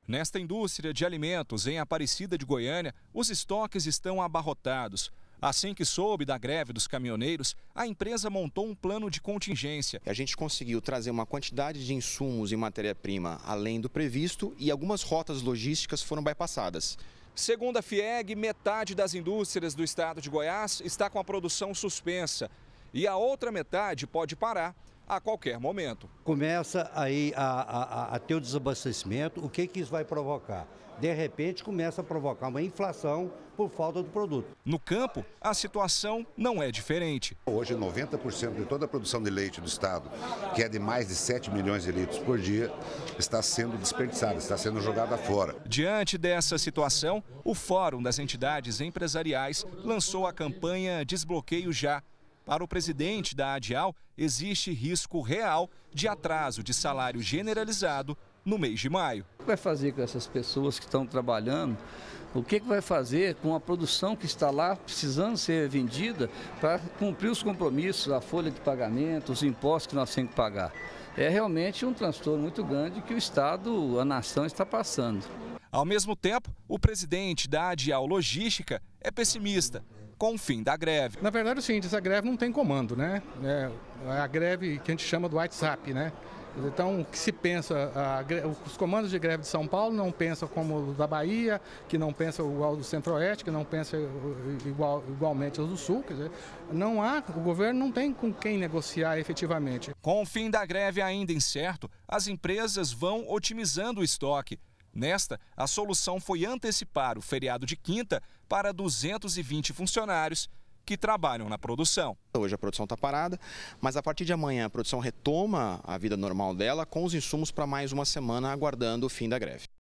Nesta indústria de alimentos em Aparecida de Goiânia, os estoques estão abarrotados. Assim que soube da greve dos caminhoneiros, a empresa montou um plano de contingência. A gente conseguiu trazer uma quantidade de insumos e matéria-prima além do previsto e algumas rotas logísticas foram bypassadas. Segundo a FIEG, metade das indústrias do estado de Goiás está com a produção suspensa e a outra metade pode parar a qualquer momento. Começa aí a ter o desabastecimento, o que isso vai provocar? De repente começa a provocar uma inflação por falta do produto. No campo, a situação não é diferente. Hoje 90% de toda a produção de leite do estado, que é de mais de 7 milhões de litros por dia, está sendo desperdiçada, está sendo jogada fora. Diante dessa situação, o Fórum das Entidades Empresariais lançou a campanha Desbloqueio Já. Para o presidente da ADIAL, existe risco real de atraso de salário generalizado no mês de maio. O que vai fazer com essas pessoas que estão trabalhando? O que vai fazer com a produção que está lá precisando ser vendida para cumprir os compromissos, a folha de pagamento, os impostos que nós temos que pagar? É realmente um transtorno muito grande que o Estado, a nação está passando. Ao mesmo tempo, o presidente da ADIAL Logística é pessimista com o fim da greve. Na verdade é o seguinte, essa greve não tem comando, né? É a greve que a gente chama do WhatsApp, né? Então, o que se pensa, os comandos de greve de São Paulo não pensam como o da Bahia, que não pensa igual do Centro-Oeste, que não pensa igualmente os do Sul. Quer dizer, o governo não tem com quem negociar efetivamente. Com o fim da greve ainda incerto, as empresas vão otimizando o estoque. Nesta, a solução foi antecipar o feriado de quinta para 220 funcionários que trabalham na produção. Hoje a produção está parada, mas a partir de amanhã a produção retoma a vida normal dela com os insumos para mais uma semana, aguardando o fim da greve.